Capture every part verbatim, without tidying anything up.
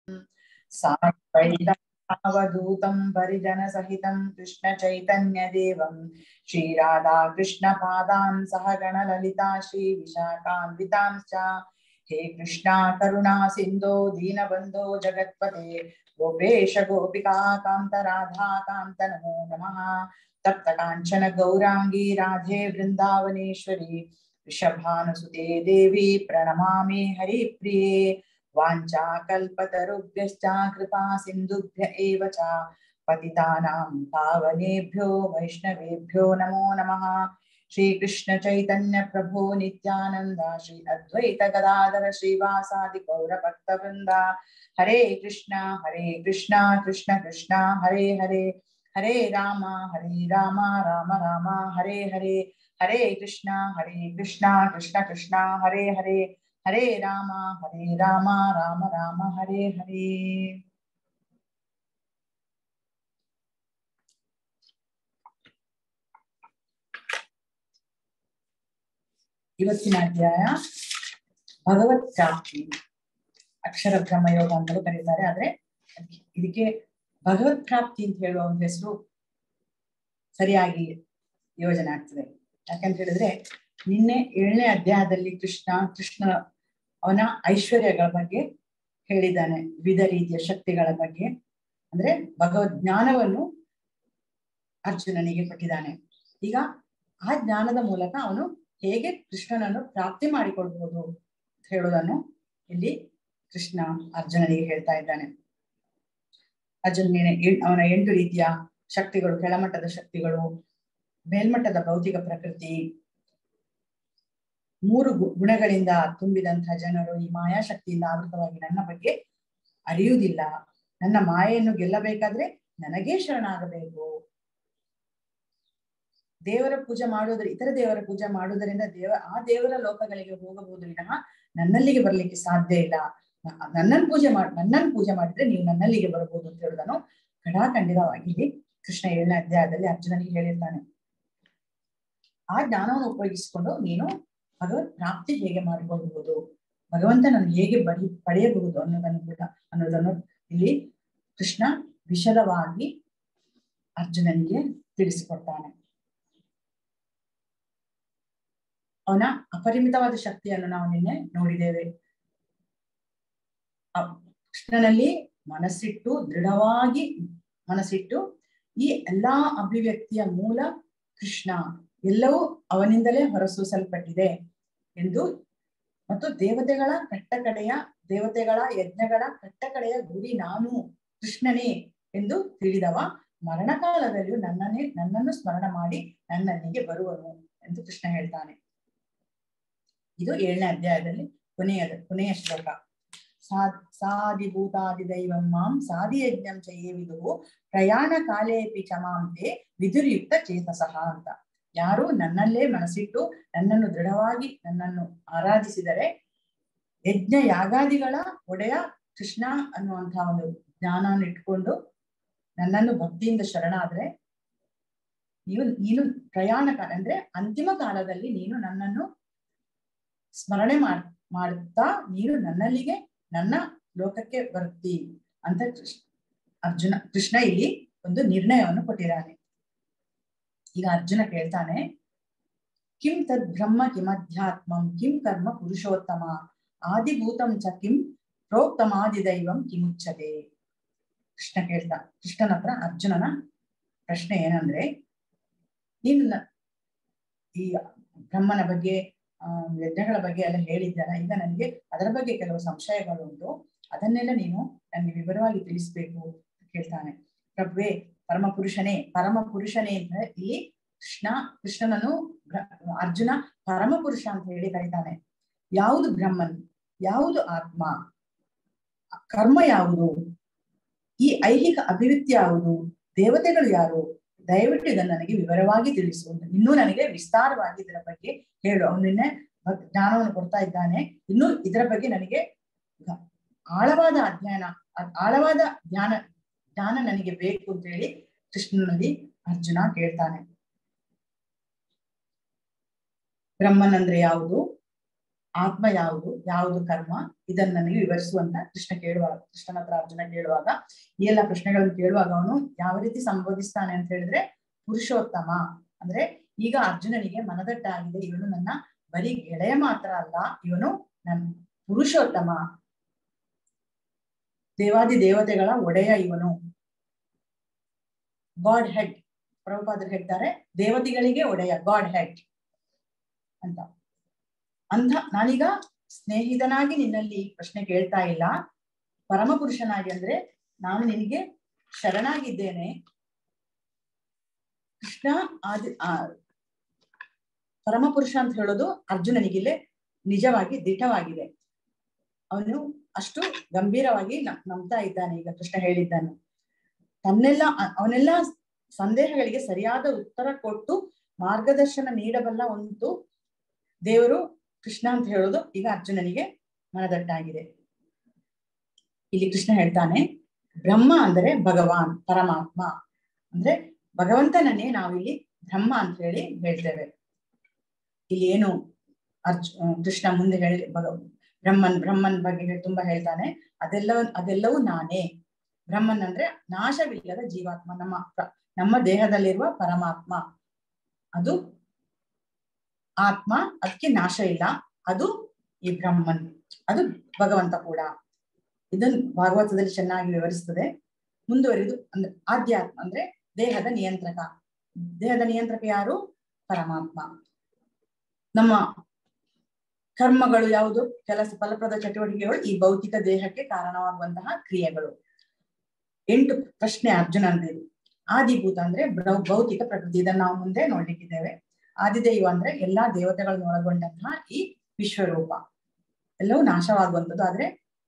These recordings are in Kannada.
सावधूतं परिजन सहितं कृष्ण चैतन्य देवं श्री राधा कृष्ण पादान् सह गण ललिता श्री विशाखान्वितांश्च हे कृष्णा करुणा सिन्धो दीनबन्धो जगत्पते गोपेश गोपिका कान्त राधा कान्त नमो नमः तप्त काञ्चन गौरांगी राधे वृन्दावनेश्वरी वृषभानुसुते देवी प्रणमामि हरिप्रिये वाञ्छा कल्पतरुभ्यश्च कृपा सिन्धुभ्य एव च पतितानां पावनेभ्यो वैष्णवेभ्यो नमो नमः श्री कृष्ण चैतन्य प्रभु नित्यानंद श्री अद्वैत गदाधर श्रीवासादि गौर भक्तवृंद हरे कृष्णा हरे कृष्णा कृष्ण कृष्णा हरे हरे हरे राम हरे राम राम राम हरे हरे हरे कृष्णा हरे कृष्णा कृष्ण कृष्णा हरे हरे हरे राम हरे राम राम राम हरे हरे ಇವತ್ತಿನ ಅಧ್ಯಾಯ ಭಗವತ್ ಪ್ರಾಪ್ತಿ ಅಕ್ಷರ ಬ್ರಹ್ಮಯೋಗ ಅಂತಲೂ ಕರೀತಾರೆ. ಆದ್ರೆ ಇದಕ್ಕೆ ಭಗವತ್ ಪ್ರಾಪ್ತಿ ಅಂತ ಹೇಳುವ ಒಂದು ಹೆಸರು ಸರಿಯಾಗಿ ಯೋಜನೆ ಆಗ್ತದೆ. ಯಾಕಂತ ಹೇಳಿದ್ರೆ ನಿನ್ನೆ ಏಳನೇ ಅಧ್ಯಾಯದಲ್ಲಿ ಕೃಷ್ಣ ಕೃಷ್ಣ ಅವನ ಐಶ್ವರ್ಯಗಳ ಬಗ್ಗೆ ಹೇಳಿದ್ದಾನೆ, ವಿವಿಧ ರೀತಿಯ ಶಕ್ತಿಗಳ ಬಗ್ಗೆ. ಅಂದ್ರೆ ಭಗವದ್ ಜ್ಞಾನವನ್ನು ಅರ್ಜುನನಿಗೆ ಕೊಟ್ಟಿದ್ದಾನೆ. ಈಗ ಆ ಜ್ಞಾನದ ಮೂಲಕ ಅವನು ಹೇಗೆ ಕೃಷ್ಣನನ್ನು ಪ್ರಾಪ್ತಿ ಮಾಡಿಕೊಳ್ಬಹುದು ಅಂತ ಹೇಳುವುದನ್ನು ಇಲ್ಲಿ ಕೃಷ್ಣ ಅರ್ಜುನನಿಗೆ ಹೇಳ್ತಾ ಇದ್ದಾನೆ. ಅರ್ಜುನನಿಗೆ ಅವನ ಎಂಟು ರೀತಿಯ ಶಕ್ತಿಗಳು, ಕೆಳಮಟ್ಟದ ಶಕ್ತಿಗಳು, ಮೇಲ್ಮಟ್ಟದ ಭೌತಿಕ ಪ್ರಕೃತಿ, ಮೂರು ಗುಣಗಳಿಂದ ತುಂಬಿದಂತಹ ಜನರು ಈ ಮಾಯಾಶಕ್ತಿಯಿಂದ ಆವೃತವಾಗಿ ನನ್ನ ಬಗ್ಗೆ ಅರಿಯುವುದಿಲ್ಲ. ನನ್ನ ಮಾಯೆಯನ್ನು ಗೆಲ್ಲಬೇಕಾದ್ರೆ ನನಗೇ ಶರಣಾಗಬೇಕು. ದೇವರ ಪೂಜೆ ಮಾಡುವುದರ ಇತರ ದೇವರ ಪೂಜೆ ಮಾಡುವುದರಿಂದ ದೇವ ಆ ದೇವರ ಲೋಕಗಳಿಗೆ ಹೋಗಬಹುದು ವಿನಃ ನನ್ನಲ್ಲಿಗೆ ಬರ್ಲಿಕ್ಕೆ ಸಾಧ್ಯ ಇಲ್ಲ. ನನ್ನನ್ನು ಪೂಜೆ ಮಾಡಿ ನನ್ನನ್ನು ಪೂಜೆ ಮಾಡಿದ್ರೆ ನೀವು ನನ್ನಲ್ಲಿಗೆ ಬರಬಹುದು ಅಂತ ಹೇಳುವುದನ್ನು ಖಡಾಖಂಡಿತವಾಗಿ ಕೃಷ್ಣ ಏಳನೇ ಅಧ್ಯಾಯದಲ್ಲಿ ಅರ್ಜುನನಿಗೆ ಹೇಳಿರ್ತಾನೆ. ಆ ಜ್ಞಾನವನ್ನು ಉಪಯೋಗಿಸಿಕೊಂಡು ನೀನು ಭಗವತ್ ಪ್ರಾಪ್ತಿ ಹೇಗೆ ಮಾಡಿಕೊಳ್ಳಬಹುದು, ಭಗವಂತನನ್ನು ಹೇಗೆ ಬಡಿ ಪಡೆಯಬಹುದು ಅನ್ನೋದನ್ನು ಕೂಡ ಅನ್ನೋದನ್ನು ಇಲ್ಲಿ ಕೃಷ್ಣ ವಿಶದವಾಗಿ ಅರ್ಜುನನಿಗೆ ತಿಳಿಸಿಕೊಡ್ತಾನೆ. ಅವನ ಅಪರಿಮಿತವಾದ ಶಕ್ತಿಯನ್ನು ನಾವು ನಿನ್ನೆ ನೋಡಿದ್ದೇವೆ. ಕೃಷ್ಣನಲ್ಲಿ ಮನಸ್ಸಿಟ್ಟು ದೃಢವಾಗಿ ಮನಸ್ಸಿಟ್ಟು ಈ ಎಲ್ಲಾ ಅಭಿವ್ಯಕ್ತಿಯ ಮೂಲ ಕೃಷ್ಣ, ಎಲ್ಲವೂ ಅವನಿಂದಲೇ ಹೊರಸೂಸಲ್ಪಟ್ಟಿದೆ ಎಂದು ಮತ್ತು ದೇವತೆಗಳ ಕಟ್ಟಕಡೆಯ ದೇವತೆಗಳ ಯಜ್ಞಗಳ ಕಟ್ಟಕಡೆಯ ಗುರಿ ನಾನು ಕೃಷ್ಣನೇ ಎಂದು ತಿಳಿದವ ಮರಣಕಾಲದಲ್ಲಿಯೂ ನನ್ನನ್ನೇ ನನ್ನನ್ನು ಸ್ಮರಣ ಮಾಡಿ ನನ್ನಲ್ಲಿಗೆ ಬರುವನು ಎಂದು ಕೃಷ್ಣ ಹೇಳ್ತಾನೆ. ಇದು ಏಳನೇ ಅಧ್ಯಾಯದಲ್ಲಿ ಕೊನೆಯ ಕೊನೆಯ ಶ್ಲೋಕ. ಸಾ ಸಾದಿಭೂತಾದಿ ದೈವಂ ಮಾಂ ಸಾದಿಯಜ್ಞಂ ಚಯೇವಿದು ಪ್ರಯಾಣ ಕಾಲೇಪಿ ಚಮಾಂತೆ ವಿದುರ್ಯುಕ್ತ ಚೇತಸಃ ಅಂತ. ಯಾರು ನನ್ನಲ್ಲೇ ಮನಸ್ಸಿಟ್ಟು ನನ್ನನ್ನು ದೃಢವಾಗಿ ನನ್ನನ್ನು ಆರಾಧಿಸಿದರೆ, ಯಜ್ಞ ಯಾಗಾದಿಗಳ ಒಡೆಯ ಕೃಷ್ಣ ಅನ್ನುವಂತಹ ಒಂದು ಜ್ಞಾನವನ್ನು ಇಟ್ಕೊಂಡು ನನ್ನನ್ನು ಭಕ್ತಿಯಿಂದ ಶರಣಾದ್ರೆ ನೀವು ನೀನು ಪ್ರಯಾಣ ಕಾಲ ಅಂದ್ರೆ ಅಂತಿಮ ಕಾಲದಲ್ಲಿ ನೀನು ನನ್ನನ್ನು ಸ್ಮರಣೆ ಮಾಡ್ ಮಾಡುತ್ತಾ ನೀನು ನನ್ನಲ್ಲಿಗೆ ನನ್ನ ಲೋಕಕ್ಕೆ ಬರುತ್ತಿ ಅಂತ ಕೃಷ್ಣ ಅರ್ಜುನ ಕೃಷ್ಣ ಇಲ್ಲಿ ಒಂದು ನಿರ್ಣಯವನ್ನು ಕೊಟ್ಟಿದ್ದಾನೆ. ಈಗ ಅರ್ಜುನ ಕೇಳ್ತಾನೆ, ಕಿಂ ತದ್ ಬ್ರಹ್ಮ ಕಿಮಧ್ಯಾತ್ಮಂ ಕಿಂ ಕರ್ಮ ಪುರುಷೋತ್ತಮ ಆದಿಭೂತಂ ಚ ಕಿಂ ಪ್ರೋಕ್ತಮಾದಿದೈವಂ ಕಿಮುಚ್ಯತೆ. ಕೃಷ್ಣ ಕೇಳ್ತಾ ಕೃಷ್ಣನ ಹತ್ರ ಅರ್ಜುನನ ಪ್ರಶ್ನೆ ಏನಂದ್ರೆ, ನೀನು ಈ ಬ್ರಹ್ಮನ ಬಗ್ಗೆ ಆ ಯಜ್ಞಗಳ ಬಗ್ಗೆ ಎಲ್ಲ ಹೇಳಿದ್ದಾರ, ಈಗ ನನಗೆ ಅದರ ಬಗ್ಗೆ ಕೆಲವು ಸಂಶಯಗಳು ಉಂಟು, ಅದನ್ನೆಲ್ಲ ನೀನು ನನಗೆ ವಿವರವಾಗಿ ತಿಳಿಸ್ಬೇಕು ಅಂತ ಕೇಳ್ತಾನೆ. ಪ್ರಭುವೇ, ಪರಮ ಪುರುಷನೇ ಪರಮ ಪುರುಷನೇ ಅಂತ ಇಲ್ಲಿ ಕೃಷ್ಣ ಕೃಷ್ಣನನ್ನು ಅರ್ಜುನ ಪರಮ ಪುರುಷ ಅಂತ ಹೇಳಿ ಕರೀತಾನೆ. ಯಾವುದು ಬ್ರಹ್ಮನ್, ಯಾವುದು ಆತ್ಮ, ಕರ್ಮ ಯಾವುದು, ಈ ಐಹಿಕ ಅಭಿವ್ಯಕ್ತಿ ಯಾವುದು, ದೇವತೆಗಳು ಯಾರು, ದಯವಿಟ್ಟು ಇದನ್ನು ನನಗೆ ವಿವರವಾಗಿ ತಿಳಿಸು, ಇನ್ನೂ ನನಗೆ ವಿಸ್ತಾರವಾಗಿ ಇದರ ಬಗ್ಗೆ ಹೇಳು. ಅವನು ನಿನ್ನೆ ಜ್ಞಾನವನ್ನು ಕೊಡ್ತಾ ಇದ್ದಾನೆ, ಇನ್ನು ಇದರ ಬಗ್ಗೆ ನನಗೆ ಆಳವಾದ ಅಧ್ಯಯನ ಆಳವಾದ ಜ್ಞಾನ ಜ್ಞಾನ ನನಗೆ ಬೇಕು ಅಂತ ಹೇಳಿ ಕೃಷ್ಣನಲ್ಲಿ ಅರ್ಜುನ ಕೇಳ್ತಾನೆ. ಬ್ರಹ್ಮನ್ ಅಂದ್ರೆ ಯಾವುದು, ಆತ್ಮ ಯಾವುದು, ಯಾವುದು ಕರ್ಮ, ಇದನ್ನ ನನಗೆ ವಿವರಿಸುವಂತ ಕೃಷ್ಣ ಕೇಳುವಾಗ, ಕೃಷ್ಣನ ಹತ್ರ ಅರ್ಜುನ ಕೇಳುವಾಗ, ಈ ಎಲ್ಲ ಪ್ರಶ್ನೆಗಳನ್ನು ಕೇಳುವಾಗ ಅವನು ಯಾವ ರೀತಿ ಸಂಬೋಧಿಸ್ತಾನೆ ಅಂತ ಹೇಳಿದ್ರೆ ಪುರುಷೋತ್ತಮ. ಅಂದ್ರೆ ಈಗ ಅರ್ಜುನನಿಗೆ ಮನದಟ್ಟಾಗಿದೆ, ಇವನು ನನ್ನ ಬರೀ ಗೆಳೆಯ ಮಾತ್ರ ಅಲ್ಲ, ಇವನು ನನ್ನ ಪುರುಷೋತ್ತಮ, ದೇವಾದಿ ದೇವತೆಗಳ ಒಡೆಯ ಇವನು, ಗಾಡ್ ಹೆಡ್. ಪ್ರಭುಪಾದರು ಹೇಳ್ತಾರೆ ದೇವತೆಗಳಿಗೆ ಒಡೆಯ, ಗಾಡ್ ಹೆಡ್ ಅಂತ. ಅಂಥ ನಾನೀಗ ಸ್ನೇಹಿತನಾಗಿ ನಿನ್ನಲ್ಲಿ ಪ್ರಶ್ನೆ ಕೇಳ್ತಾ ಇಲ್ಲ, ಪರಮ ಪುರುಷನಾಗಿ, ಅಂದ್ರೆ ನಾನು ನಿನಗೆ ಶರಣಾಗಿದ್ದೇನೆ. ಕೃಷ್ಣ ಆದಿ ಆ ಪರಮ ಪುರುಷ ಅಂತ ಹೇಳೋದು ಅರ್ಜುನನಿಗಿಲ್ಲೇ ನಿಜವಾಗಿ ದಿಟವಾಗಿದೆ. ಅವನು ಅಷ್ಟು ಗಂಭೀರವಾಗಿ ನಂಬ್ತಾ ಇದ್ದಾನೆ. ಈಗ ಕೃಷ್ಣ ಹೇಳಿದ್ದಾನೆ, ತನ್ನೆಲ್ಲ ಅವನೆಲ್ಲ ಸಂದೇಹಗಳಿಗೆ ಸರಿಯಾದ ಉತ್ತರ ಕೊಟ್ಟು ಮಾರ್ಗದರ್ಶನ ನೀಡಬಲ್ಲ ಒಂದು ದೇವರು ಕೃಷ್ಣ ಅಂತ ಹೇಳೋದು ಈಗ ಅರ್ಜುನನಿಗೆ ಮನದಟ್ಟಾಗಿದೆ. ಇಲ್ಲಿ ಕೃಷ್ಣ ಹೇಳ್ತಾನೆ, ಬ್ರಹ್ಮ ಅಂದರೆ ಭಗವಾನ್, ಪರಮಾತ್ಮ. ಅಂದ್ರೆ ಭಗವಂತನನ್ನೇ ನಾವಿಲ್ಲಿ ಬ್ರಹ್ಮ ಅಂತ ಹೇಳಿ ಹೇಳ್ತೇವೆ. ಇಲ್ಲಿ ಏನು ಅರ್ಜು ಕೃಷ್ಣ ಮುಂದೆ ಹೇಳಿ ಭಗ ಬ್ರಹ್ಮನ್ ಬ್ರಹ್ಮನ್ ಬಗ್ಗೆ ತುಂಬಾ ಹೇಳ್ತಾನೆ. ಅದೆಲ್ಲ ಅದೆಲ್ಲವೂ ನಾನೇ. ಬ್ರಹ್ಮನ್ ಅಂದ್ರೆ ನಾಶವಿಲ್ಲದ ಜೀವಾತ್ಮ, ನಮ್ಮ ನಮ್ಮ ದೇಹದಲ್ಲಿರುವ ಪರಮಾತ್ಮ, ಅದು ಆತ್ಮ, ಅದಕ್ಕೆ ನಾಶ ಇಲ್ಲ, ಅದು ಈ ಬ್ರಹ್ಮನ್, ಅದು ಭಗವಂತ ಕೂಡ. ಇದನ್ನು ಭಾಗವತದಲ್ಲಿ ಚೆನ್ನಾಗಿ ವಿವರಿಸ್ತದೆ. ಮುಂದುವರಿದು ಅಂದ್ರೆ ಆಧ್ಯಾತ್ಮ ಅಂದ್ರೆ ದೇಹದ ನಿಯಂತ್ರಕ. ದೇಹದ ನಿಯಂತ್ರಕ ಯಾರು? ಪರಮಾತ್ಮ. ನಮ್ಮ ಕರ್ಮಗಳು ಯಾವುದು? ಕೆಲಸ ಫಲಪ್ರದ ಚಟುವಟಿಕೆಗಳು ಈ ಭೌತಿಕ ದೇಹಕ್ಕೆ ಕಾರಣವಾಗುವಂತಹ ಕ್ರಿಯೆಗಳು. ಎಂಟು ಪ್ರಶ್ನೆ ಅರ್ಜುನಂದಿರು. ಆದಿಭೂತ ಅಂದ್ರೆ ಭೌತಿಕ ಪ್ರಕೃತಿ, ಇದನ್ನ ನಾವು ಮುಂದೆ ನೋಡ್ಲಿಕ್ಕಿದ್ದೇವೆ. ಆದಿದೈವ ಅಂದ್ರೆ ಎಲ್ಲಾ ದೇವತೆಗಳನ್ನು ಒಳಗೊಂಡಂತಹ ಈ ವಿಶ್ವರೂಪ, ಎಲ್ಲವೂ ನಾಶವಾಗುವಂಥದ್ದು. ಆದ್ರೆ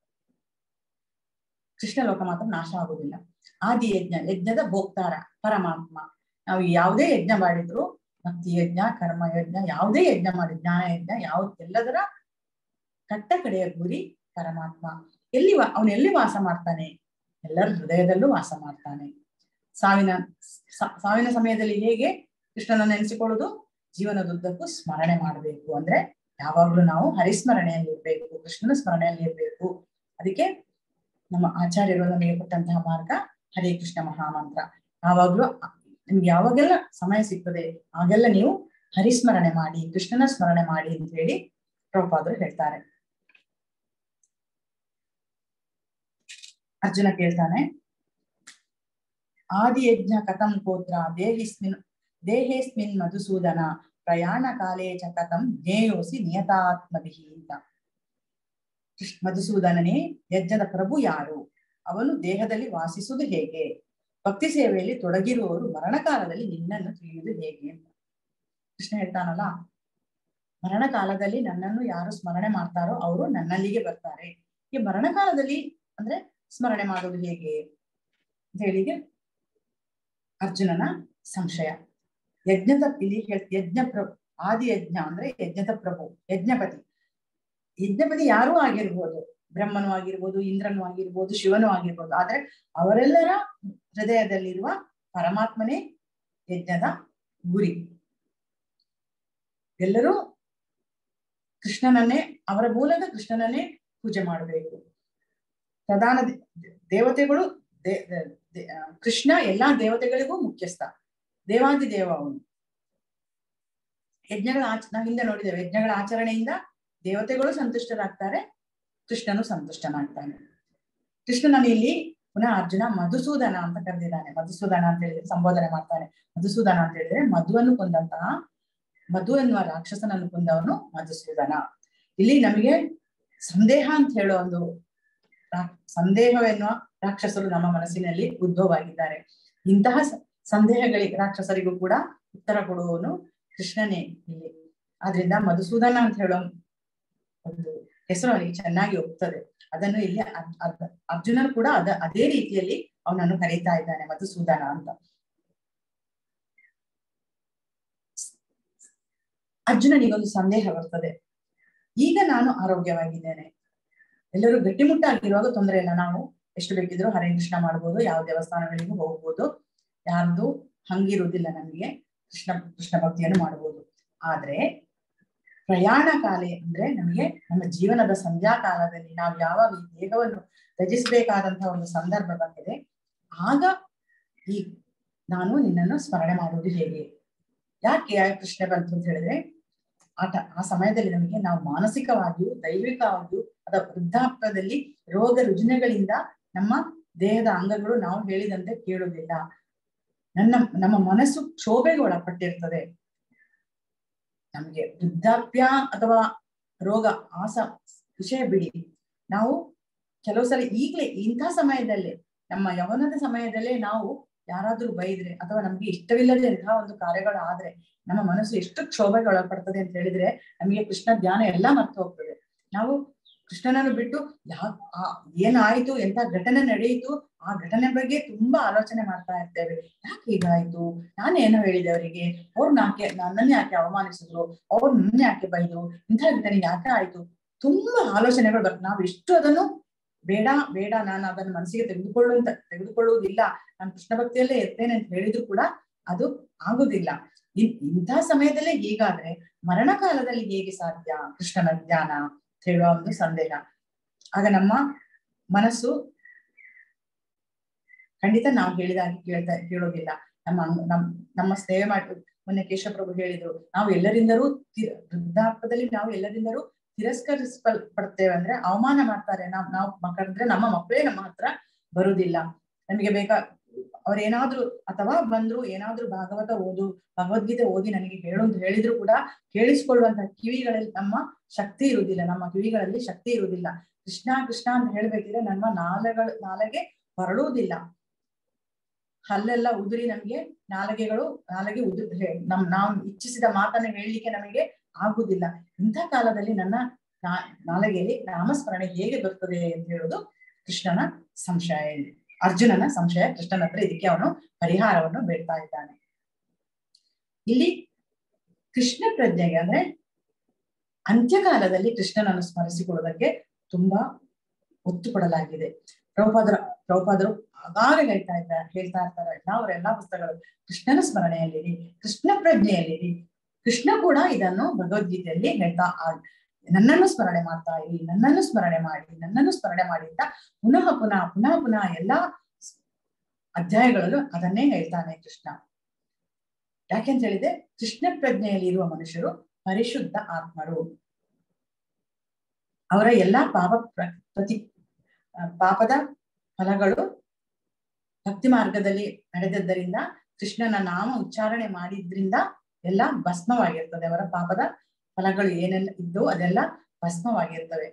ಕೃಷ್ಣ ಲೋಕ ಮಾತ್ರ ನಾಶ ಆಗುವುದಿಲ್ಲ. ಆದಿ ಯಜ್ಞ, ಯಜ್ಞದ ಭೋಕ್ತಾರ ಪರಮಾತ್ಮ. ನಾವು ಯಾವುದೇ ಯಜ್ಞ ಮಾಡಿದ್ರು, ಭಕ್ತಿ ಯಜ್ಞ, ಕರ್ಮ ಯಜ್ಞ, ಯಾವುದೇ ಯಜ್ಞ ಮಾಡಿ, ಜ್ಞಾನ ಯಜ್ಞ, ಯಾವ ಎಲ್ಲದರ ಕಟ್ಟ ಕಡೆಯ ಗುರಿ ಪರಮಾತ್ಮ. ಎಲ್ಲಿ ಅವನು ಎಲ್ಲಿ ವಾಸ ಮಾಡ್ತಾನೆ? ಎಲ್ಲರ ಹೃದಯದಲ್ಲೂ ವಾಸ ಮಾಡ್ತಾನೆ. ಸಾವಿನ ಸಾವಿನ ಸಮಯದಲ್ಲಿ ಹೇಗೆ ಕೃಷ್ಣನ ನೆನೆಸಿಕೊಳ್ಳುವುದು? ಜೀವನದುದ್ದಕ್ಕೂ ಸ್ಮರಣೆ ಮಾಡಬೇಕು. ಅಂದ್ರೆ ಯಾವಾಗ್ಲೂ ನಾವು ಹರಿಸ್ಮರಣೆಯಲ್ಲಿ ಇರ್ಬೇಕು, ಕೃಷ್ಣನ ಸ್ಮರಣೆಯಲ್ಲಿ ಇರ್ಬೇಕು. ಅದಕ್ಕೆ ನಮ್ಮ ಆಚಾರ್ಯರು ನಮಗೆ ಕೊಟ್ಟಂತಹ ಮಾರ್ಗ ಹರೇ ಕೃಷ್ಣ ಮಹಾಮಂತ್ರ. ಯಾವಾಗ್ಲೂ ನಿಮ್ಗೆ ಯಾವಾಗೆಲ್ಲ ಸಮಯ ಸಿಗ್ತದೆ ಆಗೆಲ್ಲ ನೀವು ಹರಿಸ್ಮರಣೆ ಮಾಡಿ, ಕೃಷ್ಣನ ಸ್ಮರಣೆ ಮಾಡಿ ಅಂತ ಹೇಳಿ ಪ್ರಭುಪಾದರು ಹೇಳ್ತಾರೆ. ಅರ್ಜುನ ಕೇಳ್ತಾನೆ, ಆದಿ ಯಜ್ಞ ಕಥಂ ಗೋತ್ರ ದೇಹಿಸ್ಮಿನ್ ದೇಹೇಸ್ಮಿನ್ ಮಧುಸೂದನ ಪ್ರಯಾಣ ಕಾಲೇ ಚ ಕಥಂ ಜ್ಞೇಯೋಸಿ ನಿಯತಾತ್ಮಭಿಹಿ ಅಂತ. ಮಧುಸೂದನನೇ, ಯಜ್ಞದ ಪ್ರಭು ಯಾರು? ಅವನು ದೇಹದಲ್ಲಿ ವಾಸಿಸುವುದು ಹೇಗೆ? ಭಕ್ತಿ ಸೇವೆಯಲ್ಲಿ ತೊಡಗಿರುವವರು ಮರಣಕಾಲದಲ್ಲಿ ನಿನ್ನನ್ನು ತಿಳಿಯುವುದು ಹೇಗೆ ಅಂತ ಕೃಷ್ಣ ಹೇಳ್ತಾನಲ್ಲ. ಮರಣಕಾಲದಲ್ಲಿ ನನ್ನನ್ನು ಯಾರು ಸ್ಮರಣೆ ಮಾಡ್ತಾರೋ ಅವರು ನನ್ನಲ್ಲಿಗೆ ಬರ್ತಾರೆ. ಈ ಮರಣಕಾಲದಲ್ಲಿ ಅಂದ್ರೆ ಸ್ಮರಣೆ ಮಾಡೋದು ಹೇಗೆ ಅಂತ ಹೇಳಿಗೆ ಅರ್ಜುನನ ಸಂಶಯ. ಯಜ್ಞದ ಇಲ್ಲಿ ಹೇಳ್ ಯಜ್ಞ ಪ್ರಭು, ಆದಿ ಯಜ್ಞ ಅಂದ್ರೆ ಯಜ್ಞದ ಪ್ರಭು, ಯಜ್ಞಪತಿ. ಯಜ್ಞಪತಿ ಯಾರೂ ಆಗಿರ್ಬೋದು, ಬ್ರಹ್ಮನು ಆಗಿರ್ಬೋದು, ಇಂದ್ರನು ಆಗಿರ್ಬೋದು, ಶಿವನು ಆಗಿರ್ಬೋದು. ಆದ್ರೆ ಅವರೆಲ್ಲರ ಹೃದಯದಲ್ಲಿರುವ ಪರಮಾತ್ಮನೇ ಯಜ್ಞದ ಗುರಿ. ಎಲ್ಲರೂ ಕೃಷ್ಣನನ್ನೇ, ಅವರ ಮೂಲಕ ಕೃಷ್ಣನನ್ನೇ ಪೂಜೆ ಮಾಡಬೇಕು. ಪ್ರಧಾನ ದೇವತೆಗಳು ದೇ ಕೃಷ್ಣ ಎಲ್ಲಾ ದೇವತೆಗಳಿಗೂ ಮುಖ್ಯಸ್ಥ, ದೇವಾದಿ ದೇವ ಅವನು. ಯಜ್ಞಗಳ ಆಚ ನಾವು ಹಿಂದೆ ನೋಡಿದ್ದೇವೆ, ಯಜ್ಞಗಳ ಆಚರಣೆಯಿಂದ ದೇವತೆಗಳು ಸಂತುಷ್ಟರಾಗ್ತಾರೆ, ಕೃಷ್ಣನು ಸಂತುಷ್ಟನಾಗ್ತಾನೆ. ಕೃಷ್ಣನನ್ನು ಇಲ್ಲಿ ಪುನಃ ಅರ್ಜುನ ಮಧುಸೂದನ ಅಂತ ಕರೆದಿದ್ದಾನೆ. ಮಧುಸೂದನ ಅಂತ ಹೇಳಿದ್ರೆ ಸಂಬೋಧನೆ ಮಾಡ್ತಾನೆ. ಮಧುಸೂದನ ಅಂತ ಹೇಳಿದ್ರೆ ಮಧುವನ್ನು ಕೊಂದಂತಹ, ಮಧು ಎನ್ನುವ ರಾಕ್ಷಸನನ್ನು ಕೊಂದವನು ಮಧುಸೂದನ. ಇಲ್ಲಿ ನಮಗೆ ಸಂದೇಹ ಅಂತ ಹೇಳೋ ಒಂದು ಸಂದೇಹವೆನ್ನುವ ರಾಕ್ಷಸರು ನಮ್ಮ ಮನಸ್ಸಿನಲ್ಲಿ ಉದ್ಭವವಾಗಿದ್ದಾರೆ. ಇಂತಹ ಸಂದೇಹಗಳಿಗೆ ರಾಕ್ಷಸರಿಗೂ ಕೂಡ ಉತ್ತರ ಕೊಡುವವನು ಕೃಷ್ಣನೇ ಇಲ್ಲಿ. ಆದ್ರಿಂದ ಮಧುಸೂದನ ಅಂತ ಹೇಳೋ ಒಂದು ಹೆಸರು ಅವನಿಗೆ ಚೆನ್ನಾಗಿ ಒಪ್ತದೆ. ಅದನ್ನು ಇಲ್ಲಿ ಅರ್ಜುನನು ಕೂಡ ಅದ ಅದೇ ರೀತಿಯಲ್ಲಿ ಅವನನ್ನು ಕರೀತಾ ಇದ್ದಾನೆ, ಮಧುಸೂದನ ಅಂತ. ಅರ್ಜುನನಿಗೊಂದು ಸಂದೇಹ ಬರ್ತದೆ. ಈಗ ನಾನು ಆರೋಗ್ಯವಾಗಿದ್ದೇನೆ, ಎಲ್ಲರೂ ಗಟ್ಟಿಮುಟ್ಟಾಗಿರುವಾಗ ತೊಂದರೆ ಇಲ್ಲ, ನಾವು ಎಷ್ಟು ಬೇಕಿದ್ರು ಹರೇ ಕೃಷ್ಣ ಮಾಡ್ಬೋದು, ಯಾವ ದೇವಸ್ಥಾನಗಳಿಗೂ ಹೋಗ್ಬೋದು, ಯಾರ್ದು ಹಂಗಿರುವುದಿಲ್ಲ, ನಮಗೆ ಕೃಷ್ಣ ಕೃಷ್ಣ ಭಕ್ತಿಯನ್ನು ಮಾಡ್ಬೋದು. ಆದ್ರೆ ಪ್ರಯಾಣ ಕಾಲ ಅಂದ್ರೆ ನಮಗೆ ನಮ್ಮ ಜೀವನದ ಸಂಧ್ಯಾ ಕಾಲದಲ್ಲಿ ನಾವು ಯಾವಾಗ ಈ ದೇಹವನ್ನು ತ್ಯಜಿಸಬೇಕಾದಂತಹ ಒಂದು ಸಂದರ್ಭ ಬಂದಿದೆ, ಆಗ ಈ ನಾನು ನಿನ್ನನ್ನು ಸ್ಮರಣೆ ಮಾಡುವುದು ಹೇಗೆ, ಯಾಕೆ ಯಾವ ಪ್ರಶ್ನೆ ಬಂತು ಅಂತ ಹೇಳಿದ್ರೆ, ಆಟ ಆ ಸಮಯದಲ್ಲಿ ನಮಗೆ ನಾವು ಮಾನಸಿಕವಾಗಿಯೂ ದೈವಿಕವಾಗಿಯೂ ಅದ ವೃದ್ಧಾಪ್ಯದಲ್ಲಿ ರೋಗ ರುಜಿನಗಳಿಂದ ನಮ್ಮ ದೇಹದ ಅಂಗಗಳು ನಾವು ಹೇಳಿದಂತೆ ಕೇಳುವುದಿಲ್ಲ. ನನ್ನ ನಮ್ಮ ಮನಸ್ಸು ಕ್ಷೋಭೆಗೆ ಒಳಪಟ್ಟಿರ್ತದೆ. ನಮ್ಗೆ ವೃದ್ಧಾಪ್ಯ ಅಥವಾ ರೋಗ ಆ ಸ ವಿಷಯ ಬಿಡಿ, ನಾವು ಕೆಲವು ಸಲ ಈಗ್ಲೇ ಇಂಥ ಸಮಯದಲ್ಲೇ ನಮ್ಮ ಯೌವನದ ಸಮಯದಲ್ಲೇ ನಾವು ಯಾರಾದ್ರೂ ಬೈದ್ರೆ ಅಥವಾ ನಮ್ಗೆ ಇಷ್ಟವಿಲ್ಲದೆ ಇಂತಹ ಒಂದು ಕಾರ್ಯಗಳು ಆದ್ರೆ ನಮ್ಮ ಮನಸ್ಸು ಎಷ್ಟು ಕ್ಷೋಭೆಗೆ ಒಳಪಡ್ತದೆ ಅಂತ ಹೇಳಿದ್ರೆ ನಮಗೆ ಕೃಷ್ಣ ಧ್ಯಾನ ಎಲ್ಲ ಮರ್ತು ಹೋಗ್ತದೆ. ನಾವು ಕೃಷ್ಣನನ್ನು ಬಿಟ್ಟು ಯಾ ಏನಾಯ್ತು, ಎಂತ ಘಟನೆ ನಡೆಯಿತು, ಆ ಘಟನೆ ಬಗ್ಗೆ ತುಂಬಾ ಆಲೋಚನೆ ಮಾಡ್ತಾ ಇರ್ತೇವೆ. ಯಾಕೆ ಹೀಗಾಯ್ತು, ನಾನೇನೋ ಹೇಳಿದೆ ಅವರಿಗೆ, ಅವ್ರು ನಾಕೆ ನನ್ನನ್ನು ಯಾಕೆ ಅವಮಾನಿಸಿದ್ರು, ಅವ್ರು ನನ್ನ ಯಾಕೆ ಬೈದ್ರು, ಇಂಥ ಘಟನೆ ಯಾಕೆ ಆಯ್ತು, ತುಂಬಾ ಆಲೋಚನೆಗಳು ಬರ್ತವೆ. ನಾವು ಎಷ್ಟು ಅದನ್ನು ಬೇಡ ಬೇಡ ನಾನು ಅದನ್ನು ಮನಸ್ಸಿಗೆ ತೆಗೆದುಕೊಳ್ಳುವಂತ ತೆಗೆದುಕೊಳ್ಳುವುದಿಲ್ಲ, ನಾನು ಕೃಷ್ಣ ಭಕ್ತಿಯಲ್ಲೇ ಇರ್ತೇನೆ ಅಂತ ಹೇಳಿದ್ರು ಕೂಡ ಅದು ಆಗುದಿಲ್ಲ. ಇಂಥ ಸಮಯದಲ್ಲೇ ಹೀಗಾದ್ರೆ ಮರಣ ಕಾಲದಲ್ಲಿ ಹೇಗೆ ಸಾಧ್ಯ ಕೃಷ್ಣನ ಧ್ಯಾನ ಅಂತ ಹೇಳುವ ಒಂದು ಸಂದೇಹ. ಆಗ ನಮ್ಮ ಮನಸ್ಸು ಖಂಡಿತ ನಾವು ಹೇಳಿದಾಗಿ ಕೇಳ್ತಾ ಕೇಳೋದಿಲ್ಲ. ನಮ್ಮ ನಮ್ ನಮ್ಮ ಸೇವೆ ಮಾಡಿ ಮೊನ್ನೆ ಕೇಶವಪ್ರಭು ಹೇಳಿದ್ರು, ನಾವು ಎಲ್ಲರಿಂದಲೂ ವೃದ್ಧಾಪ್ಯದಲ್ಲಿ ನಾವು ಎಲ್ಲರಿಂದಲೂ ತಿರಸ್ಕರಿಸಲ್ಪಡ್ತೇವೆ, ಅಂದ್ರೆ ಅವಮಾನ ಮಾಡ್ತಾರೆ. ನಾವ್ ನಾವು ಮಕ್ಕಳಿದ್ರೆ ನಮ್ಮ ಮಕ್ಕಳೇ ನಮ್ಮ ಹತ್ರ ಬರುದಿಲ್ಲ. ನಮಗೆ ಬೇಕಾ ಅವ್ರೇನಾದ್ರು ಅಥವಾ ಬಂದ್ರು ಏನಾದ್ರು ಭಾಗವತ ಓದು ಭಗವದ್ಗೀತೆ ಓದಿ ನನಗೆ ಹೇಳು ಅಂತ ಹೇಳಿದ್ರು ಕೂಡ ಕೇಳಿಸ್ಕೊಳ್ಳುವಂತಹ ಕಿವಿಗಳಲ್ಲಿ ನಮ್ಮ ಶಕ್ತಿ ಇರುವುದಿಲ್ಲ, ನಮ್ಮ ಕಿವಿಗಳಲ್ಲಿ ಶಕ್ತಿ ಇರುವುದಿಲ್ಲ. ಕೃಷ್ಣ ಕೃಷ್ಣ ಅಂತ ಹೇಳ್ಬೇಕಿದ್ರೆ ನಮ್ಮ ನಾಲೆಗಳು ನಾಲೆಗೆ ಹೊರಡುವುದಿಲ್ಲ. ಹಲ್ಲೆಲ್ಲ ಉದುರಿ ನಮ್ಗೆ ನಾಲಗೆಗಳು ನಾಲಗೆ ಉದುರಿ ನಮ್ ನಾವು ಇಚ್ಛಿಸಿದ ಮಾತನ್ನ ಹೇಳಲಿಕ್ಕೆ ನಮಗೆ ಆಗುದಿಲ್ಲ. ಇಂಥ ಕಾಲದಲ್ಲಿ ನನ್ನ ನಾ ನಾಲಗೆಯಲ್ಲಿ ನಾಮಸ್ಮರಣೆ ಹೇಗೆ ಬರ್ತದೆ ಅಂತ ಹೇಳುವುದು ಕೃಷ್ಣನ ಸಂಶಯ. ಅರ್ಜುನನ ಸಂಶಯ ಕೃಷ್ಣನ ಹತ್ರ. ಇದಕ್ಕೆ ಅವನು ಪರಿಹಾರವನ್ನು ಬೇಡ್ತಾ ಇದ್ದಾನೆ. ಇಲ್ಲಿ ಕೃಷ್ಣ ಪ್ರಜ್ಞೆಗೆ ಅಂದ್ರೆ ಅಂತ್ಯಕಾಲದಲ್ಲಿ ಕೃಷ್ಣನನ್ನು ಸ್ಮರಿಸಿಕೊಳ್ಳುವುದಕ್ಕೆ ತುಂಬಾ ಒತ್ತು ಕೊಡಲಾಗಿದೆ. ಪ್ರಭುಪಾದರು ಪ್ರಭುಪಾದರು ಆಗಾಗ ಹೇಳ್ತಾ ಇದ್ದಾರೆ ಹೇಳ್ತಾ ಇರ್ತಾರೆ ಎಲ್ಲ ಅವರ ಎಲ್ಲಾ ಪುಸ್ತಕಗಳು ಕೃಷ್ಣನ ಸ್ಮರಣೆಯಲ್ಲಿರಿ, ಕೃಷ್ಣ ಪ್ರಜ್ಞೆಯಲ್ಲಿರಿ. ಕೃಷ್ಣ ಕೂಡ ಇದನ್ನು ಭಗವದ್ಗೀತೆಯಲ್ಲಿ ಹೇಳ್ತಾ ನನ್ನನ್ನು ಸ್ಮರಣೆ ಮಾಡ್ತಾ ಇರಿ, ನನ್ನನ್ನು ಸ್ಮರಣೆ ಮಾಡಿ ನನ್ನನ್ನು ಸ್ಮರಣೆ ಮಾಡಿ ಅಂತ ಪುನಃ ಪುನಃ ಪುನಃ ಪುನಃ ಎಲ್ಲಾ ಅಧ್ಯಾಯಗಳಲ್ಲೂ ಅದನ್ನೇ ಹೇಳ್ತಾನೆ ಕೃಷ್ಣ. ಯಾಕೆಂತ ಹೇಳಿದ್ರೆ ಕೃಷ್ಣ ಪ್ರಜ್ಞೆಯಲ್ಲಿ ಇರುವ ಮನುಷ್ಯರು ಪರಿಶುದ್ಧ ಆತ್ಮರು. ಅವರ ಎಲ್ಲಾ ಪಾಪ ಪ್ರತಿ ಪಾಪದ ಫಲಗಳು ಭಕ್ತಿ ಮಾರ್ಗದಲ್ಲಿ ನಡೆದದ್ದರಿಂದ ಕೃಷ್ಣನ ನಾಮ ಉಚ್ಚಾರಣೆ ಮಾಡಿದ್ರಿಂದ ಎಲ್ಲ ಭಸ್ಮವಾಗಿರ್ತದೆ. ಅವರ ಪಾಪದ ಫಲಗಳು ಏನೆಲ್ಲ ಇದ್ದು ಅದೆಲ್ಲ ಭಸ್ಮವಾಗಿರ್ತವೆ.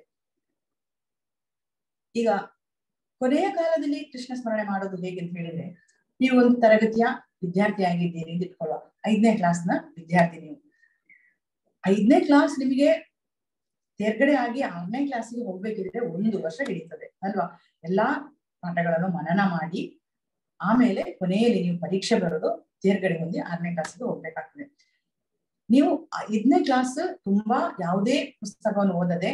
ಈಗ ಕೊನೆಯ ಕಾಲದಲ್ಲಿ ಕೃಷ್ಣ ಸ್ಮರಣೆ ಮಾಡೋದು ಹೇಗೆ ಅಂತ ಹೇಳಿದ್ರೆ, ನೀವು ಒಂದು ತರಗತಿಯ ವಿದ್ಯಾರ್ಥಿ ಆಗಿದ್ದೀರಿ ಅಂತ ಇಟ್ಕೊಳ್ಳುವ, ಐದನೇ ಕ್ಲಾಸ್ನ ವಿದ್ಯಾರ್ಥಿ. ನೀವು ಐದನೇ ಕ್ಲಾಸ್ ನಿಮಗೆ ತೇರ್ಗಡೆ ಆಗಿ ಆರನೇ ಕ್ಲಾಸಿಗೆ ಹೋಗ್ಬೇಕಿದ್ರೆ ಒಂದು ವರ್ಷ ಹಿಡಿತದೆ ಅಲ್ವಾ? ಎಲ್ಲಾ ಪಾಠಗಳನ್ನು ಮನನ ಮಾಡಿ ಆಮೇಲೆ ಕೊನೆಯಲ್ಲಿ ನೀವು ಪರೀಕ್ಷೆ ಬರೋದು ತೇರ್ಗಡೆ ಹೊಂದಿ ಆರನೇ ಕ್ಲಾಸಿಗೆ ಹೋಗ್ಬೇಕಾಗ್ತದೆ. ನೀವು ಐದನೇ ಕ್ಲಾಸ್ ತುಂಬಾ ಯಾವುದೇ ಪುಸ್ತಕವನ್ನು ಓದದೆ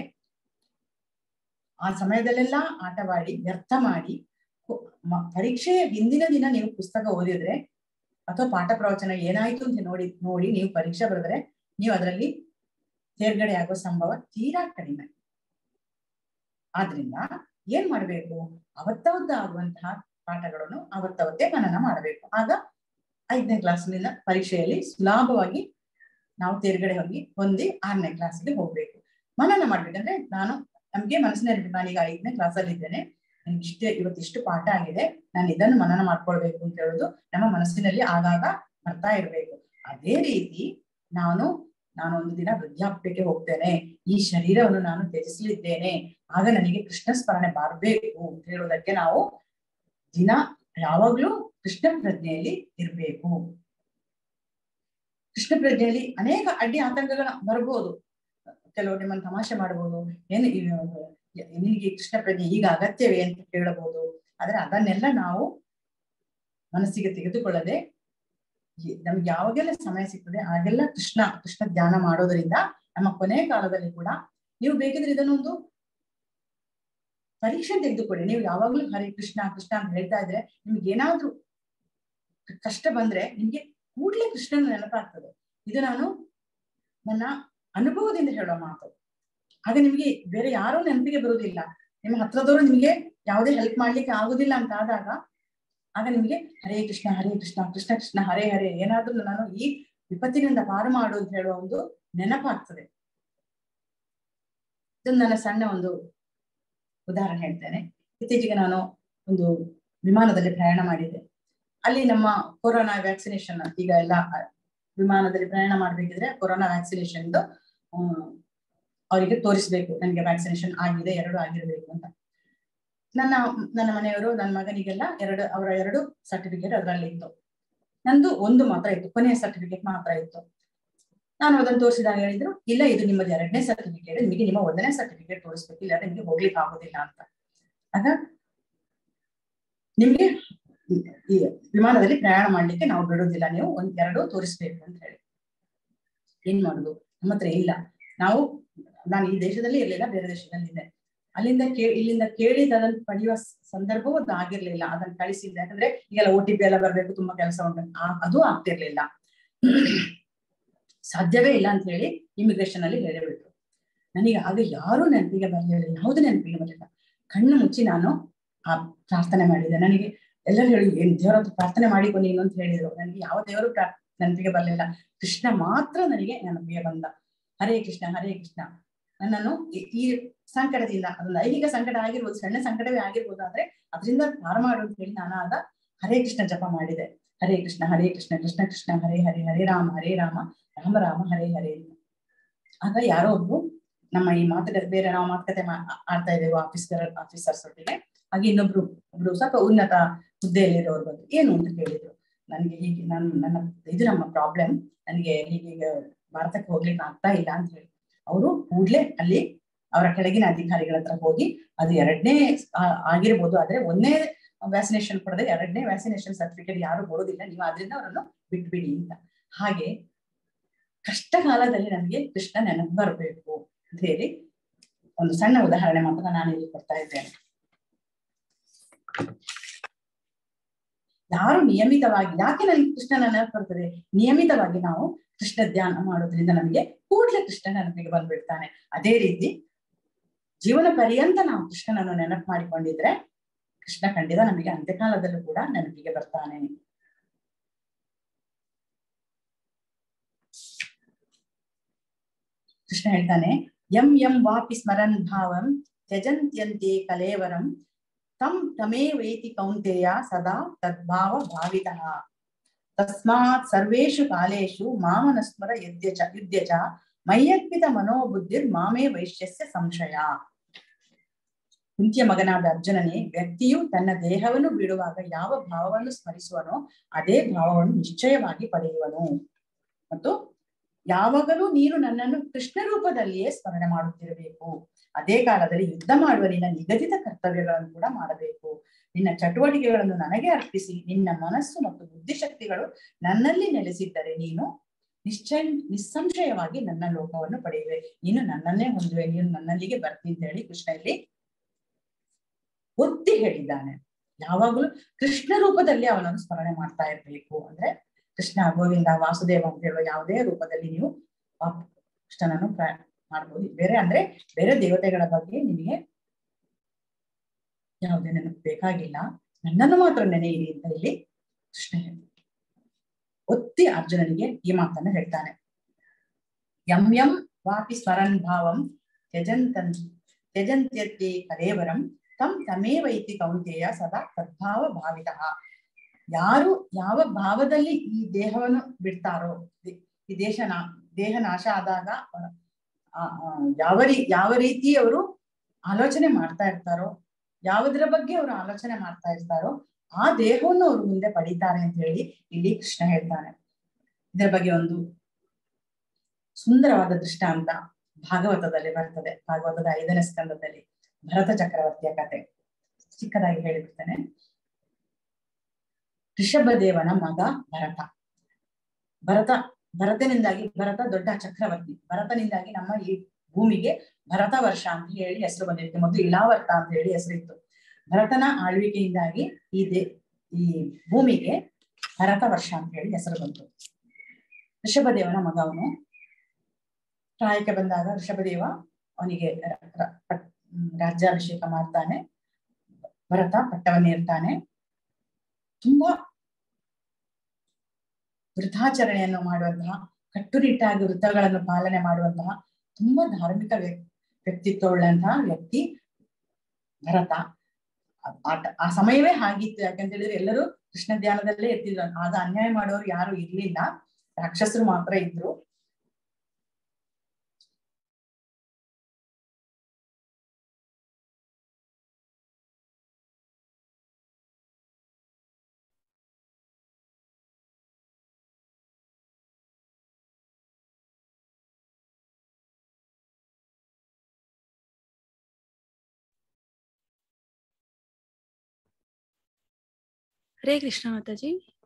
ಆ ಸಮಯದಲ್ಲೆಲ್ಲ ಆಟವಾಡಿ ವ್ಯರ್ಥ ಮಾಡಿ ಪರೀಕ್ಷೆಯ ಹಿಂದಿನ ದಿನ ನೀವು ಪುಸ್ತಕ ಓದಿದ್ರೆ ಅಥವಾ ಪಾಠ ಪ್ರವಚನ ಏನಾಯ್ತು ಅಂತ ನೋಡಿ ನೋಡಿ ನೀವು ಪರೀಕ್ಷೆ ಬರೆದ್ರೆ ನೀವು ಅದರಲ್ಲಿ ತೇರ್ಗಡೆ ಆಗೋ ಸಂಭವ ತೀರಾ ಕಡಿಮೆ. ಆದ್ರಿಂದ ಏನ್ ಮಾಡ್ಬೇಕು, ಅವತ್ತವತ್ತ ಆಗುವಂತಹ ಪಾಠಗಳನ್ನು ಅವತ್ತವತ್ತೇ ಮನನ ಮಾಡಬೇಕು. ಆಗ ಐದನೇ ಕ್ಲಾಸ್ನಿಂದ ಪರೀಕ್ಷೆಯಲ್ಲಿ ಸುಲಭವಾಗಿ ನಾವು ತೇರ್ಗಡೆ ಹೋಗಿ ಹೊಂದಿ ಆರನೇ ಕ್ಲಾಸ್ಗೆ ಹೋಗ್ಬೇಕು. ಮನನ ಮಾಡ್ಬೇಕಂದ್ರೆ ನಾನು ನಮ್ಗೆ ಮನಸ್ಸಿನಲ್ಲಿ ನಾನೀಗ ಐದನೇ ಕ್ಲಾಸಲ್ಲಿ ಇದ್ದೇನೆ, ನನ್ಗೆ ಇಷ್ಟೇ ಇವತ್ತು ಇಷ್ಟು ಪಾಠ ಆಗಿದೆ, ನಾನು ಇದನ್ನು ಮನನ ಮಾಡ್ಕೊಳ್ಬೇಕು ಅಂತ ಹೇಳುದು ನಮ್ಮ ಮನಸ್ಸಿನಲ್ಲಿ ಆಗಾಗ ಬರ್ತಾ ಇರ್ಬೇಕು. ಅದೇ ರೀತಿ ನಾನು ನಾನು ಒಂದು ದಿನ ವೃದ್ಧಾಪ್ಯಕ್ಕೆ ಹೋಗ್ತೇನೆ, ಈ ಶರೀರವನ್ನು ನಾನು ತ್ಯಜಿಸಲಿದ್ದೇನೆ, ಆಗ ನನಗೆ ಕೃಷ್ಣ ಸ್ಮರಣೆ ಬರಬೇಕು ಅಂತ ಹೇಳುವುದಕ್ಕೆ ನಾವು ದಿನ ಯಾವಾಗ್ಲೂ ಕೃಷ್ಣ ಪ್ರಜ್ಞೆಯಲ್ಲಿ ಇರ್ಬೇಕು. ಕೃಷ್ಣ ಪ್ರಜ್ಞೆಯಲ್ಲಿ ಅನೇಕ ಅಡ್ಡಿ ಆತಂಕಗಳ ಬರ್ಬೋದು. ಕೆಲವರು ನಿಮ್ಮನ್ನು ತಮಾಷೆ ಮಾಡಬಹುದು, ಏನು ನಿನಗೆ ಕೃಷ್ಣ ಪ್ರಜ್ಞೆ ಈಗ ಅಗತ್ಯವೇ ಅಂತ ಕೇಳಬಹುದು. ಆದ್ರೆ ಅದನ್ನೆಲ್ಲ ನಾವು ಮನಸ್ಸಿಗೆ ತೆಗೆದುಕೊಳ್ಳದೆ ನಮ್ಗೆ ಯಾವಾಗೆಲ್ಲ ಸಮಯ ಸಿಗ್ತದೆ ಆಗೆಲ್ಲ ಕೃಷ್ಣ ಕೃಷ್ಣ ಧ್ಯಾನ ಮಾಡೋದರಿಂದ ನಮ್ಮ ಕೊನೆಯ ಕಾಲದಲ್ಲಿ ಕೂಡ ನೀವು ಬೇಕಿದ್ರೆ ಇದನ್ನೊಂದು ಪರೀಕ್ಷೆ ತೆಗೆದುಕೊಳ್ಳಿ. ನೀವು ಯಾವಾಗ್ಲೂ ಹರಿ ಕೃಷ್ಣ ಕೃಷ್ಣ ಅಂತ ಹೇಳ್ತಾ ಇದ್ರೆ ನಿಮ್ಗೆ ಏನಾದ್ರೂ ಕಷ್ಟ ಬಂದ್ರೆ ನಿಮ್ಗೆ ಕೂಡ್ಲೆ ಕೃಷ್ಣನ ನೆನಪಾಗ್ತದೆ. ಇದು ನಾನು ನನ್ನ ಅನುಭವದಿಂದ ಹೇಳೋ ಮಾತು. ಆಗ ನಿಮ್ಗೆ ಬೇರೆ ಯಾರೂ ನೆನಪಿಗೆ ಬರುವುದಿಲ್ಲ. ನಿಮ್ಮ ಹತ್ರದವರು ನಿಮ್ಗೆ ಯಾವುದೇ ಹೆಲ್ಪ್ ಮಾಡ್ಲಿಕ್ಕೆ ಆಗುದಿಲ್ಲ ಅಂತ ಆದಾಗ ಆಗ ನಿಮ್ಗೆ ಹರೇ ಕೃಷ್ಣ ಹರೇ ಕೃಷ್ಣ ಕೃಷ್ಣ ಕೃಷ್ಣ ಹರೇ ಹರೇ ಏನಾದ್ರೂ ನಾನು ಈ ವಿಪತ್ತಿನಿಂದ ಪಾರು ಮಾಡು ಅಂತ ಹೇಳುವ ಒಂದು ನೆನಪಾಗ್ತದೆ. ಇದೊಂದು ನನ್ನ ಸಣ್ಣ ಒಂದು ಉದಾಹರಣೆ ಹೇಳ್ತೇನೆ. ಇತ್ತೀಚೆಗೆ ನಾನು ಒಂದು ವಿಮಾನದಲ್ಲಿ ಪ್ರಯಾಣ ಮಾಡಿದ್ದೆ. ಅಲ್ಲಿ ನಮ್ಮ ಕೊರೋನಾ ವ್ಯಾಕ್ಸಿನೇಷನ್, ಈಗ ಎಲ್ಲ ವಿಮಾನದಲ್ಲಿ ಪ್ರಯಾಣ ಮಾಡ್ಬೇಕಿದ್ರೆ ಕೊರೋನಾ ವ್ಯಾಕ್ಸಿನೇಷನ್ ಅವರಿಗೆ ತೋರಿಸ್ಬೇಕು, ನನಗೆ ವ್ಯಾಕ್ಸಿನೇಷನ್ ಆಗಿದೆ, ಎರಡು ಆಗಿರ್ಬೇಕು ಅಂತ. ನನ್ನ ನನ್ನ ಮನೆಯವರು ನನ್ನ ಮಗನಿಗೆಲ್ಲ ಎರಡು ಅವರ ಎರಡು ಸರ್ಟಿಫಿಕೇಟ್ ಅದರಲ್ಲಿ ಇತ್ತು. ನಂದು ಒಂದು ಮಾತ್ರ ಇತ್ತು, ಕೊನೆಯ ಸರ್ಟಿಫಿಕೇಟ್ ಮಾತ್ರ ಇತ್ತು. ನಾನು ಅದನ್ನು ತೋರಿಸಿದಾಗ ಹೇಳಿದ್ರು, ಇಲ್ಲ ಇದು ನಿಮ್ಮದು ಎರಡನೇ ಸರ್ಟಿಫಿಕೇಟ್, ನಿಮಗೆ ನಿಮ್ಮ ಒಂದನೇ ಸರ್ಟಿಫಿಕೇಟ್ ತೋರಿಸ್ಬೇಕು, ಇಲ್ಲ ನಿಮಗೆ ಹೋಗ್ಲಿಕ್ಕೆ ಆಗೋದಿಲ್ಲ ಅಂತ. ಆಗ ನಿಮ್ಗೆ ಈ ವಿಮಾನದಲ್ಲಿ ಪ್ರಯಾಣ ಮಾಡ್ಲಿಕ್ಕೆ ನಾವು ಬಿಡೋದಿಲ್ಲ, ನೀವು ಒಂದ್ ಎರಡು ತೋರಿಸ್ಬೇಕು ಅಂತ ಹೇಳಿ. ಏನ್ ಮಾಡುದು, ನಮ್ಮ ಹತ್ರ ಇಲ್ಲ. ನಾವು ನಾನು ಈ ದೇಶದಲ್ಲಿ ಇರ್ಲಿಲ್ಲ, ಬೇರೆ ದೇಶದಲ್ಲಿ ಇದ್ದೆ. ಅಲ್ಲಿಂದ ಕೇ ಇಲ್ಲಿಂದ ಕೇಳಿದ ಅದನ್ನು ಪಡೆಯುವ ಸಂದರ್ಭವೂ ಅದು ಆಗಿರ್ಲಿಲ್ಲ. ಅದನ್ನ ಕಳಿಸಿದ್ದೆ, ಯಾಕಂದ್ರೆ ಈಗೆಲ್ಲ ಓ ಟಿ ಪಿ ಎಲ್ಲ ಬರ್ಬೇಕು, ತುಂಬಾ ಕೆಲಸ ಉಂಟು, ಅದು ಆಗ್ತಿರ್ಲಿಲ್ಲ. ಸಾಧ್ಯವೇ ಇಲ್ಲ ಅಂತ ಹೇಳಿ ಇಮಿಗ್ರೇಷನ್ ಅಲ್ಲಿ ಹೇಳಿಬಿಟ್ರು. ನನಗೆ ಆಗ ಯಾರು ನೆನಪಿಗೆ ಬರಲಿಲ್ಲ, ಯಾವುದು ನೆನಪಿಗೆ ಬರಲಿಲ್ಲ. ಕಣ್ಣು ಮುಚ್ಚಿ ನಾನು ಆ ಪ್ರಾರ್ಥನೆ ಮಾಡಿದೆ. ನನಗೆ ಎಲ್ಲರೂ ಹೇಳಿ, ಏನ್ ದೇವರ ಹತ್ರ ಪ್ರಾರ್ಥನೆ ಮಾಡಿಕೊ ನೀನು ಅಂತ ಹೇಳಿದ್ರು. ನನಗೆ ಯಾವ ದೇವರು ಪ್ರಾ ನೆನಪಿಗೆ ಬರಲಿಲ್ಲ, ಕೃಷ್ಣ ಮಾತ್ರ ನನಗೆ ನೆನಪಿಗೆ ಬಂದ. ಹರೇ ಕೃಷ್ಣ ಹರೇ ಕೃಷ್ಣ. ನನ್ನನ್ನು ಈ ಸಂಕಟದಿಂದ, ಅದೊಂದು ಐಹಿಕ ಸಂಕಟ ಆಗಿರ್ಬೋದು, ಸಣ್ಣ ಸಂಕಟವೇ ಆಗಿರ್ಬೋದು, ಆದ್ರೆ ಅದರಿಂದ ಪಾರು ಮಾಡು ಅಂತ ಹೇಳಿ ನಾನು ಆಗ ಹರೇ ಕೃಷ್ಣ ಜಪ ಮಾಡಿದೆ. ಹರೇ ಕೃಷ್ಣ ಹರೇ ಕೃಷ್ಣ ಕೃಷ್ಣ ಕೃಷ್ಣ ಹರೇ ಹರೇ, ಹರೇ ರಾಮ ಹರೇ ರಾಮ ರಾಮ ರಾಮ ಹರೇ ಹರೇ ಅಂತ. ಆಗ ಯಾರೋ ಒಬ್ರು ನಮ್ಮ ಈ ಮಾತುಕತೆ, ಬೇರೆ ನಾವು ಮಾತುಕತೆ ಆಡ್ತಾ ಇದ್ದೇವೆ ಆಫೀಸರ್ ಆಫೀಸರ್ಸ್ ಒಟ್ಟಿಗೆ. ಹಾಗೆ ಇನ್ನೊಬ್ರು ಒಬ್ರು ಸ್ವಲ್ಪ ಉನ್ನತ ಹುದ್ದೆಯಲ್ಲಿರೋರು ಬಂದು ಏನು ಅಂತ ಕೇಳಿದ್ರು. ನನಗೆ ಹೀಗೆ ನಾನು ನನ್ನ ಇದು ನಮ್ಮ ಪ್ರಾಬ್ಲಮ್, ನನಗೆ ಹೀಗೆ ಭಾರತಕ್ಕೆ ಹೋಗ್ಲಿಕ್ಕೆ ಆಗ್ತಾ ಇಲ್ಲ ಅಂತ ಹೇಳಿ. ಅವರು ಕೂಡ್ಲೆ ಅಲ್ಲಿ ಅವರ ಕೆಳಗಿನ ಅಧಿಕಾರಿಗಳ ಹತ್ರ ಹೋಗಿ, ಅದು ಎರಡನೇ ಆಗಿರ್ಬೋದು, ಆದ್ರೆ ಒಂದನೇ ವ್ಯಾಕ್ಸಿನೇಷನ್ ಕೊಡದೆ ಎರಡನೇ ವ್ಯಾಕ್ಸಿನೇಷನ್ ಸರ್ಟಿಫಿಕೇಟ್ ಯಾರು ಕೊಡೋದಿಲ್ಲ, ನೀವು ಅದರಿಂದ ಅವರನ್ನು ಬಿಟ್ಬಿಡಿ ಅಂತ. ಹಾಗೆ ಕಷ್ಟ ಕಾಲದಲ್ಲಿ ನಮಗೆ ಕೃಷ್ಣ ನೆನಪು ಬರಬೇಕು ಅಂತ ಹೇಳಿ ಒಂದು ಸಣ್ಣ ಉದಾಹರಣೆ ಮಾತ್ರ ನಾನು ಇಲ್ಲಿ ಕೊಡ್ತಾ ಇದ್ದೇನೆ. ಯಾರು ನಿಯಮಿತವಾಗಿ, ಯಾಕೆ ನನಗೆ ಕೃಷ್ಣ ನೆನಪು ಬರ್ತದೆ, ನಿಯಮಿತವಾಗಿ ನಾವು ಕೃಷ್ಣ ಧ್ಯಾನ ಮಾಡೋದ್ರಿಂದ ನಮಗೆ ಕೂಡ್ಲೆ ಕೃಷ್ಣ ನೆನಪಿಗೆ ಬಂದ್ಬಿಡ್ತಾನೆ. ಅದೇ ರೀತಿ ಜೀವನ ಪರ್ಯಂತ ನಾವು ಕೃಷ್ಣನನ್ನು ನೆನಪು ಮಾಡಿಕೊಂಡಿದ್ರೆ ಕೃಷ್ಣ ಖಂಡಿತ ನಮಗೆ ಅಂತ್ಯಕಾಲದಲ್ಲೂ ಕೂಡ ನೆನಪಿಗೆ ಬರ್ತಾನೆ. ಕೃಷ್ಣ ಹೇಳ್ತಾನೆ, ಯಂ ಯಂ ವಾಪಿ ಸ್ಮರನ್ ಭಾವಂ ತ್ಯಜಂತ್ಯಂತೆ ಕಲೇವರಂ ತಂ ತಮೇ ವೇತಿ ಕೌಂತೆಯ ಸದಾ ತದ್ಭಾವ ಭಾವಿತಃ ತಸ್ಮಾತ್ ಸರ್ವೇಷು ಕಾಲೇಷು ಮಾಮನಸ್ಮರ ಯದ್ಯಚ ಯುದ್ಯಚ ಮಯ್ಯರ್ಪಿತ ಮನೋಬುದ್ಧಿರ್ ಮಾಮೇ ವೈಶ್ಯಸ್ಯ ಸಂಶಯ. ಕುಂತಿಯ ಮಗನಾದ ಅರ್ಜುನನೇ, ವ್ಯಕ್ತಿಯು ತನ್ನ ದೇಹವನ್ನು ಬಿಡುವಾಗ ಯಾವ ಭಾವವನ್ನು ಸ್ಮರಿಸುವನೋ ಅದೇ ಭಾವವನ್ನು ನಿಶ್ಚಯವಾಗಿ ಪಡೆಯುವನು. ಮತ್ತು ಯಾವಾಗಲೂ ನೀನು ನನ್ನನ್ನು ಕೃಷ್ಣ ರೂಪದಲ್ಲಿಯೇ ಸ್ಮರಣೆ ಮಾಡುತ್ತಿರಬೇಕು. ಅದೇ ಕಾಲದಲ್ಲಿ ಯುದ್ಧ ಮಾಡುವ ನಿನ್ನ ನಿಗದಿತ ಕರ್ತವ್ಯಗಳನ್ನು ಕೂಡ ಮಾಡಬೇಕು. ನಿನ್ನ ಚಟುವಟಿಕೆಗಳನ್ನು ನನಗೆ ಅರ್ಪಿಸಿ ನಿನ್ನ ಮನಸ್ಸು ಮತ್ತು ಬುದ್ಧಿಶಕ್ತಿಗಳು ನನ್ನಲ್ಲಿ ನೆಲೆಸಿದ್ದರೆ ನೀನು ನಿಶ್ಚಯ ನಿಸ್ಸಂಶಯವಾಗಿ ನನ್ನ ಲೋಕವನ್ನು ಪಡೆಯುವೆ. ನೀನು ನನ್ನನ್ನೇ ಹೊಂದುವೆ, ನೀನು ನನ್ನಲ್ಲಿಗೆ ಬರ್ತೀನಿ ಅಂತ ಹೇಳಿ ಕೃಷ್ಣ ಇಲ್ಲಿ ಒತ್ತಿ ಹೇಳಿದ್ದಾನೆ. ಯಾವಾಗಲೂ ಕೃಷ್ಣ ರೂಪದಲ್ಲಿ ಅವನನ್ನು ಸ್ಮರಣೆ ಮಾಡ್ತಾ ಇರ್ಬೇಕು. ಅಂದ್ರೆ ಕೃಷ್ಣ, ಗೋವಿಂದ, ವಾಸುದೇವ ಅಂತ ಹೇಳುವ ಯಾವುದೇ ರೂಪದಲ್ಲಿ ನೀವು ಕೃಷ್ಣನನ್ನು ಮಾಡ್ಬೋದು. ಬೇರೆ ಅಂದ್ರೆ ಬೇರೆ ದೇವತೆಗಳ ಬಗ್ಗೆ ನಿಮಗೆ ಯಾವುದೇ ನೆನಪು ಬೇಕಾಗಿಲ್ಲ, ನನ್ನನ್ನು ಮಾತ್ರ ನೆನೆಯಿರಿ ಅಂತ ಇಲ್ಲಿ ಕೃಷ್ಣ ಒತ್ತಿ ಅರ್ಜುನನಿಗೆ ಈ ಮಾತನ್ನು ಹೇಳ್ತಾನೆ. ಯಂ ಯಂ ವಾಪಿ ಸ್ವರನ್ ಭಾವಂ ತ್ಯಜಂತನ್ ತ್ಯಜಂತ್ಯತೆ ಕಲೇವರಂ ತಂ ತಮೇವ ಇತಿ ಕೌಂತೆಯ ಸದಾ ತದ್ಭಾವ ಭಾವಿತಃ. ಯಾರು ಯಾವ ಭಾವದಲ್ಲಿ ಈ ದೇಹವನ್ನು ಬಿಡ್ತಾರೋ, ಈ ದೇಶ ನಾ ದೇಹ ನಾಶ ಆದಾಗ ಯಾವ ರೀ ಯಾವ ರೀತಿ ಅವರು ಆಲೋಚನೆ ಮಾಡ್ತಾ ಇರ್ತಾರೋ, ಯಾವುದರ ಬಗ್ಗೆ ಅವರು ಆಲೋಚನೆ ಮಾಡ್ತಾ ಇರ್ತಾರೋ ಆ ದೇಹವನ್ನು ಅವರು ಮುಂದೆ ಪಡೀತಾರೆ ಅಂತ ಹೇಳಿ ಇಲ್ಲಿ ಕೃಷ್ಣ ಹೇಳ್ತಾನೆ. ಇದರ ಬಗ್ಗೆ ಒಂದು ಸುಂದರವಾದ ದೃಷ್ಟಾಂತ ಭಾಗವತದಲ್ಲಿ ಬರ್ತದೆ. ಭಾಗವತದ ಐದನೇ ಸ್ಕಂದದಲ್ಲಿ ಭರತ ಚಕ್ರವರ್ತಿಯ ಕತೆ ಚಿಕ್ಕದಾಗಿ ಹೇಳಿಬಿಡ್ತೇನೆ. ಋಷಭದೇವನ ಮಗ ಭರತ. ಭರತ ಭರತನಿಂದಾಗಿ ಭರತ ದೊಡ್ಡ ಚಕ್ರವರ್ತಿ. ಭರತನಿಂದಾಗಿ ನಮ್ಮ ಈ ಭೂಮಿಗೆ ಭರತ ವರ್ಷ ಅಂತ ಹೇಳಿ ಹೆಸರು ಬಂದಿತ್ತು. ಮೊದಲು ಇಳಾವರ್ತ ಅಂತ ಹೇಳಿ ಹೆಸರಿತ್ತು. ಭರತನ ಆಳ್ವಿಕೆಯಿಂದಾಗಿ ಈ ದೇ ಈ ಭೂಮಿಗೆ ಭರತ ವರ್ಷ ಅಂತ ಹೇಳಿ ಹೆಸರು ಬಂತು. ಋಷಭದೇವನ ಮಗ ಅವನು. ಪ್ರಾಯಕ್ಕೆ ಬಂದಾಗ ಋಷಭದೇವ ಅವನಿಗೆ ರಾಜ್ಯಾಭಿಷೇಕ ಮಾಡ್ತಾನೆ. ಭರತ ಪಟ್ಟವನ್ನೇರ್ತಾನೆ. ತುಂಬಾ ವೃತಾಚರಣೆಯನ್ನು ಮಾಡುವಂತಹ, ಕಟ್ಟುನಿಟ್ಟಾಗಿ ವೃತ್ತಗಳನ್ನು ಪಾಲನೆ ಮಾಡುವಂತಹ ತುಂಬಾ ಧಾರ್ಮಿಕ ವ್ಯಕ್ತಿತ್ವವುಳ್ಳಂತಹ ವ್ಯಕ್ತಿ ಭರತ. ಆ ಸಮಯವೇ ಹಾಗಿತ್ತು. ಯಾಕಂತ ಹೇಳಿದ್ರೆ ಎಲ್ಲರೂ ಕೃಷ್ಣ ಧ್ಯಾನದಲ್ಲೇ ಇರ್ತಿದ್ರು. ಆಗ ಅನ್ಯಾಯ ಮಾಡೋರು ಯಾರು ಇರ್ಲಿಲ್ಲ, ರಾಕ್ಷಸರು ಮಾತ್ರ ಇದ್ರು. ಹರೇ ಕೃಷ್ಣ ಮಾತಾಜಿ.